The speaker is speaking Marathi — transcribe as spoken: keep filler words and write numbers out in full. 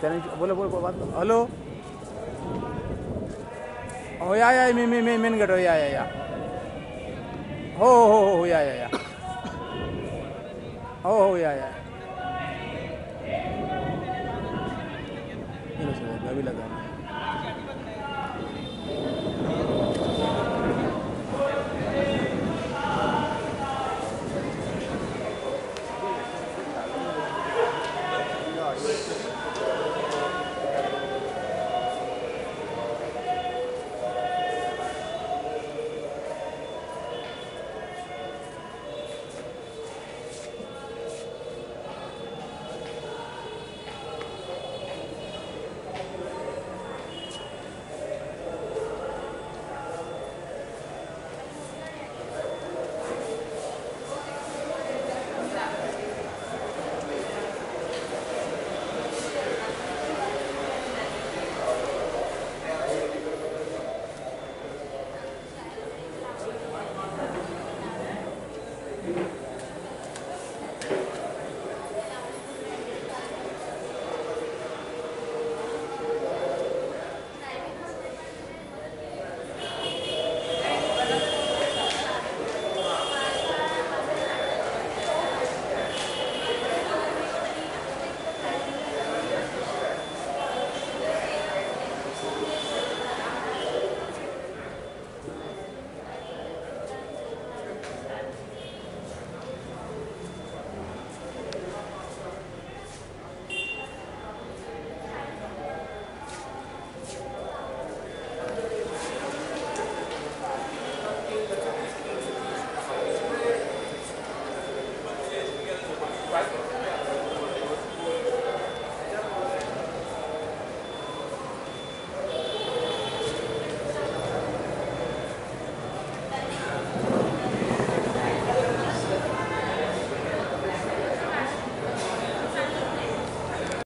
त्याने बोला बोला बोला हॅलो हो या या मी मी मेन मेन गेट या या या हो हो हो हो या या या हो हो या या गावीला जा